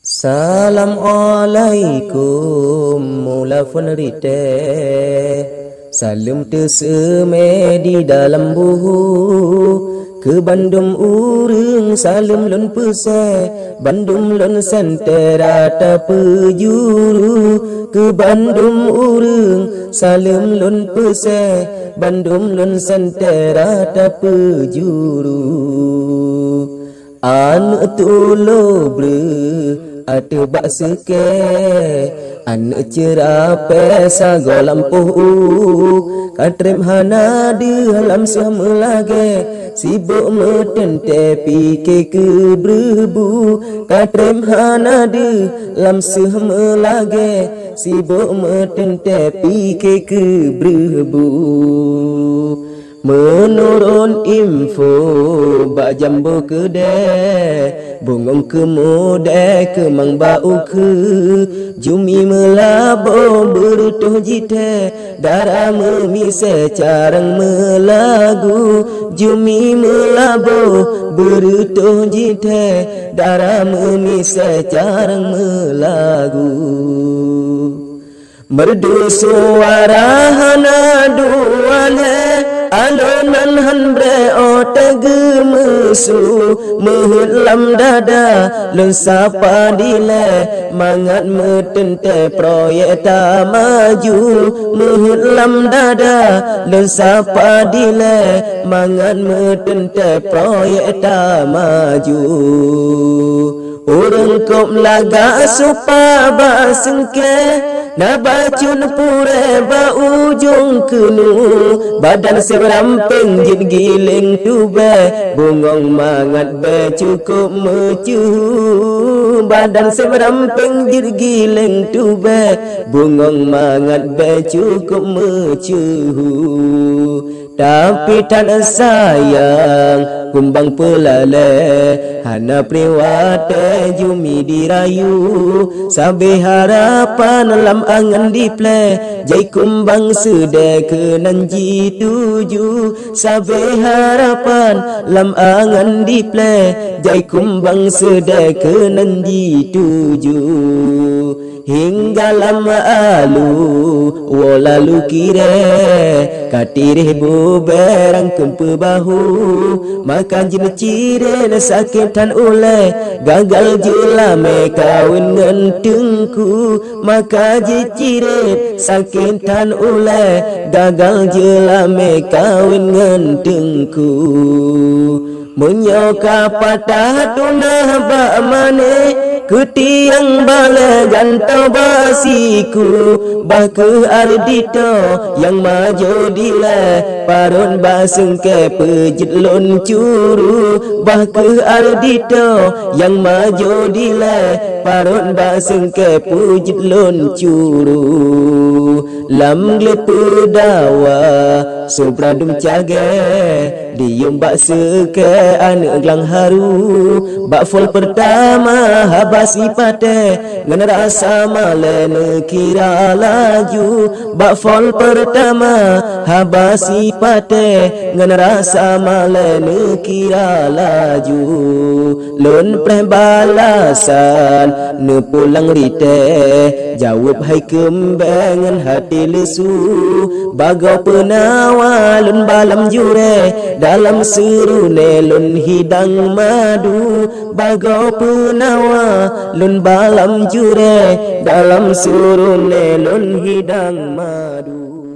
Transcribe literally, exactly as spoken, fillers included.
Salam alaikum mula funrite. Salam terseme di dalam buhu. Ke Bandung urung salam lon pese. Bandung lon sentera ta pejuru. Ke Bandung urung salam lon pese. Bandung lon sentera ta pejuru. An tulo bre ada bak seke an cerapa sagolam pohu katrem hana di halam sama lage sibuk metente pike ke berbu katrem hana di lam sama lage sibuk metente pike ke berbu. Menurun info bak jambu kedai bungong ke muda ke mang bau ke jumi melabo berutuh jite darah memise carang melagu jumi melabo berutuh jite darah memise carang melagu. Merdu suara hana duale alonan hanbre otege mesu mehelam dada lun sapa dile mangat metente proyek ta maju mehelam dada lun sapa dile mangat metente proyek ta maju. Urang kop laga supa basengke na bacun pure ba ujung kenu badan seramping jid giling tube bungong mangat be cukup mecu badan seramping jid giling tube bungong mangat be cukup mecu. Tapi tak sayang kumbang pelale hana priwate jumi dirayu sabe harapan lam angan diple jai kumbang sudah ke nanji tuju sabe harapan lam angan diple jai kumbang sudah ke nanji tuju hingga lama alu walalu kire katirih bu berang kempe bahu makan jin cire sakitan oleh gagal jelame kawin ngentengku maka jiciret sakitan oleh gagal jelame kawin ngentengku menyoka patah tunah bak mane ketiang bala gantau basiku baku ardito yang maju dila parun basung ke pejit lon curu baku ardito yang maju dila parun basung ke pejit lon curu lam glepu dawa sobradum cage dium bak seke anak gelang haru bak fol pertama habas ipate ngan rasa malen kira laju bak fol pertama habas ipate ngan rasa malen kira laju lon preh balasan ne pulang rite jawab hai kembangan hati lesu bagau penawalun balam jure dalam seru nelun hidang madu bagau penawa lun balam jure dalam seru nelun hidang madu.